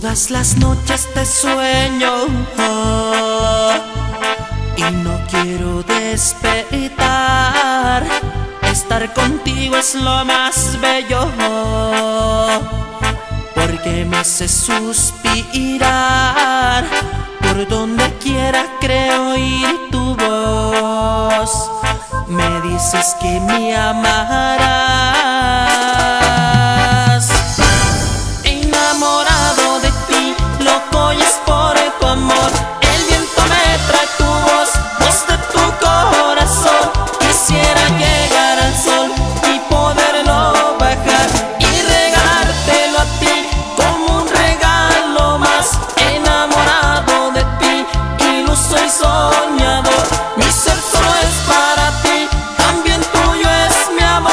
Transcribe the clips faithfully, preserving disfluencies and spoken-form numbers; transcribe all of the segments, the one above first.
Todas las noches te sueño y no quiero despertar. Estar contigo es lo más bello, porque me hace suspirar. Por donde quiera creo oír tu voz. Me dices que me amarás. Enamorado de ti, loco y es por tu amor. El viento me trae tu voz, voz de tu corazón. Quisiera llegar al sol y poderlo bajar y regalártelo a ti como un regalo más. Enamorado de ti, iluso y soñador. Mi ser solo es para ti, también tuyo es mi amor.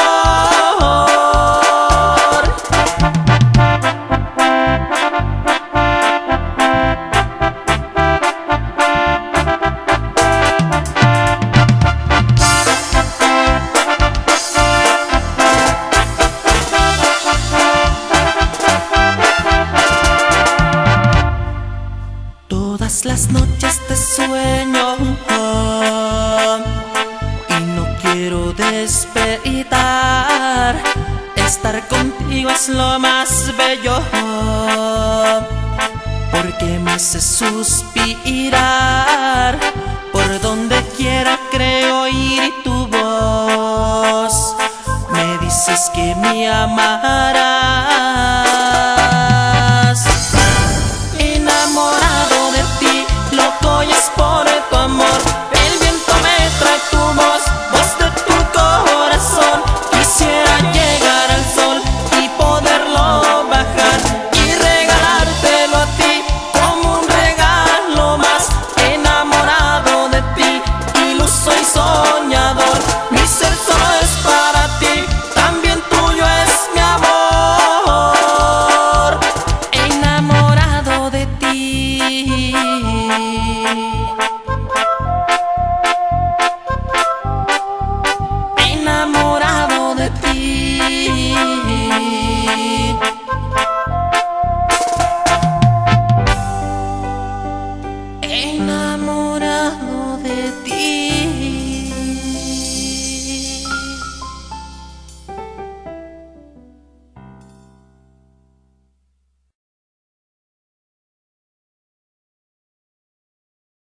Todas las noches te sueño y no quiero despertar. Estar contigo es lo más bello, porque me hace suspirar. Por donde quiera creo oír tu voz. Me dices que me amarás.